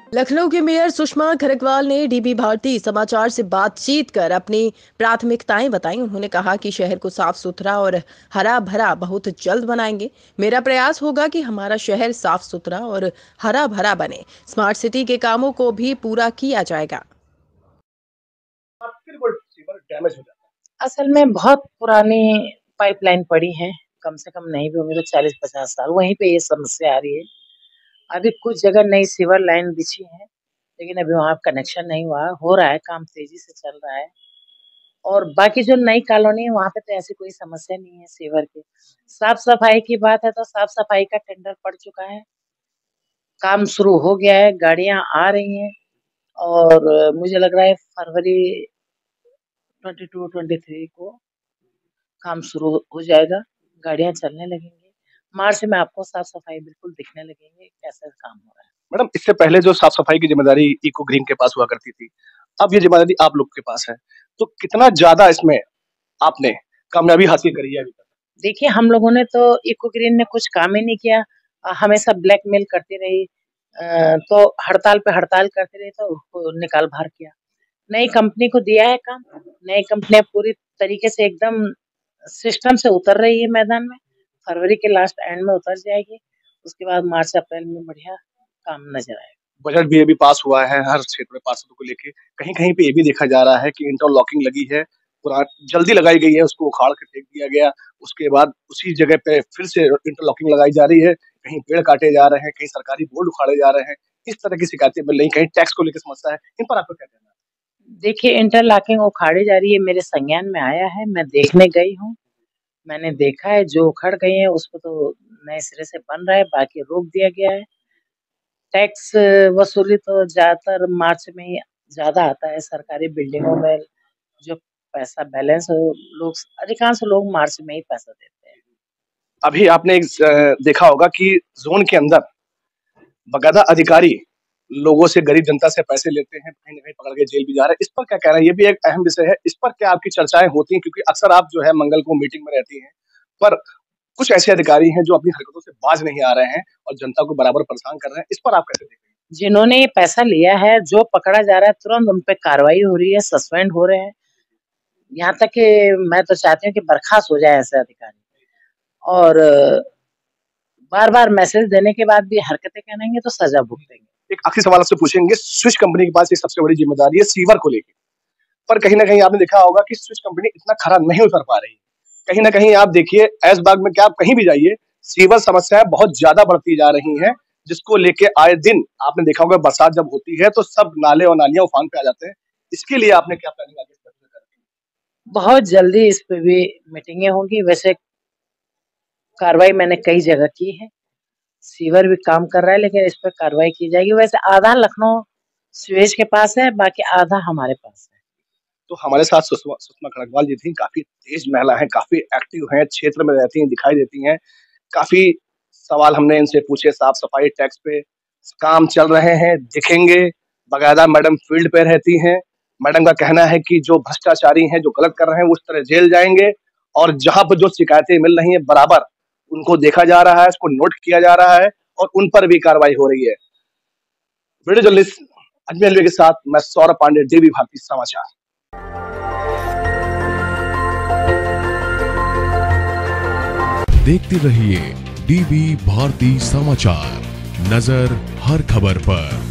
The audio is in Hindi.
लखनऊ के मेयर सुषमा खरगवाल ने डीबी भारती समाचार से बातचीत कर अपनी प्राथमिकताएं बताई। उन्होंने कहा कि शहर को साफ सुथरा और हरा भरा बहुत जल्द बनाएंगे। मेरा प्रयास होगा कि हमारा शहर साफ सुथरा और हरा भरा बने। स्मार्ट सिटी के कामों को भी पूरा किया जाएगा। डैमेज हो जाता है। असल में बहुत पुरानी पाइपलाइन पड़ी है, कम से कम नहीं भी होंगे तो 40-50 साल, वहीं पे ये समस्या आ रही है। अभी कुछ जगह नई सीवर लाइन बिछी है, लेकिन अभी वहाँ कनेक्शन नहीं हुआ। हो रहा है, काम तेजी से चल रहा है। और बाकी जो नई कॉलोनी है वहाँ पे तो ऐसी कोई समस्या नहीं है सीवर की। साफ सफाई की बात है तो साफ सफाई का टेंडर पड़ चुका है, काम शुरू हो गया है, गाड़ियां आ रही हैं और मुझे लग रहा है फरवरी 22-23 को काम शुरू हो जाएगा, गाड़ियां चलने लगेंगी। मार्च में आपको साफ सफाई बिल्कुल दिखने लगेंगे कैसा काम हो रहा है। मैडम, इससे पहले जो साफ सफाई की जिम्मेदारी इको ग्रीन के पास हुआ करती थी, अब ये जिम्मेदारी आप लोग के पास है, तो कितना ज्यादा इसमें आपने कामयाबी हासिल करी है अभी तक? देखिए, हम लोगों ने तो इको ग्रीन ने कुछ काम ही नहीं किया, हमेशा ब्लैकमेल करती रही, तो हड़ताल पे हड़ताल करती रही तो उसको निकाल बाहर किया। नई कंपनी को दिया है काम, नई कंपनी पूरी तरीके से एकदम सिस्टम से उतर रही है मैदान में। फरवरी के लास्ट एंड में उतर जाएगी, उसके बाद मार्च अप्रैल में बढ़िया काम नजर आएगा। बजट भी अभी पास हुआ है, हर क्षेत्र में पार्षदों को लेके कहीं कहीं पे ये भी देखा जा रहा है कि इंटरलॉकिंग लगी है, जल्दी लगाई गई है, उसको उखाड़ के फेंक दिया गया, उसके बाद उसी जगह पे फिर से इंटरलॉकिंग लगाई जा रही है, कहीं पेड़ काटे जा रहे हैं, कहीं सरकारी बोर्ड उखाड़े जा रहे हैं, इस तरह की शिकायतें मिल रही, कहीं टैक्स को लेकर समस्या है, इन पर आपका क्या कहना है? देखिए, इंटरलॉकिंग उखाड़ी जा रही है, मेरे संज्ञान में आया है, मैं देखने गई हूँ, मैंने देखा है जो उखड़ गई है उसको तो नए सिरे से बन रहा है, बाकी रोक दिया गया है। टैक्स वसूली तो ज्यादातर मार्च में ही ज्यादा आता है, सरकारी बिल्डिंगों में जो पैसा बैलेंस हो, लोग अधिकांश लोग मार्च में ही पैसा देते हैं। अभी आपने देखा होगा कि जोन के अंदर बकायदा अधिकारी लोगों से, गरीब जनता से पैसे लेते हैं, कहीं न कहीं पकड़ के जेल भी जा रहे हैं। इस पर क्या कहना है? ये भी एक अहम विषय है। इस पर क्या आपकी चर्चाएँ होती हैं? क्योंकि अक्सर आप जो है मंगल को मीटिंग में रहती हैं, पर कुछ ऐसे अधिकारी हैं जो अपनी हरकतों से बाज नहीं आ रहे हैं और जनता को बराबर परेशान कर रहे हैं। इस पर आप कैसे देखते हैं? जिन्होंने ये पैसा लिया है, जो पकड़ा जा रहा है, तुरंत उन पे कार्रवाई हो रही है, सस्पेंड हो रहे हैं। यहाँ तक कि मैं तो चाहती हूँ कि बर्खास्त हो जाए ऐसे अधिकारी, और बार-बार मैसेज देने के बाद भी हरकतें करेंगे तो सजा भुगतेंगे। एक आखिरी सवाल आपसे पूछेंगे, स्विच कंपनी के पास एक सबसे बड़ी जिम्मेदारी है सीवर को लेके, पर कहीं न कहीं आपने देखा होगा कि स्विच कंपनी इतना खरा नहीं उतर पा रही है। कहीं न कहीं आप देखिए, ऐशबाग में क्या आप कहीं भी जाइए, सीवर समस्याएँ बहुत ज़्यादा बढ़ती जा रही हैं, जिसको लेके आए दिन आपने देखा होगा बरसात जब होती है तो सब नाले और नालियाँ उफान पे आ जाते हैं। इसके लिए आपने क्या प्लानिंग आगे कर रखी है? बहुत जल्दी इस पे भी मीटिंगें होंगी। वैसे कार्रवाई मैंने कई जगह की है, सीवर भी काम कर रहा है, लेकिन इस पे कार्रवाई की जाएगी। वैसे आधा लखनऊ सीवेज के पास है, बाकी आधा हमारे पास है। तो हमारे साथ सुषमा खरगवाल जी थी, काफ़ी तेज महिला हैं, काफ़ी एक्टिव हैं, क्षेत्र में रहती हैं, दिखाई देती हैं। काफ़ी सवाल हमने इनसे पूछे, साफ-सफाई, टैक्स पे काम चल रहे हैं, दिखेंगे। बाकायदा मैडम फील्ड पे रहती हैं। मैडम का कहना है कि जो भ्रष्टाचारी हैं, जो गलत कर रहे हैं, वो उस तरह जेल जाएँगे और जहाँ पर जो शिकायतें मिल रही हैं, बराबर उनको देखा जा रहा है, उसको नोट किया जा रहा है और उन पर भी कार्रवाई हो रही है। वीडियो जर्नलिस्ट अजमेर अलवी के साथ मैं सौरभ पांडे, डीबी भारती समाचार। देखते रहिए डीबी भारती समाचार, नजर हर खबर पर।